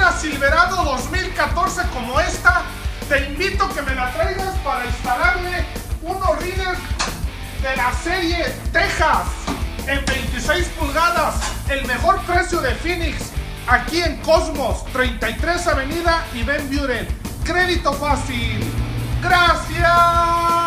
una Silverado 2014 como esta, te invito a que me la traigas para instalarle unos readers de la serie Texas en 26 pulgadas, el mejor precio de Phoenix, aquí en Cosmos, 33 Avenida y Ben Buren. Crédito fácil. ¡Gracias!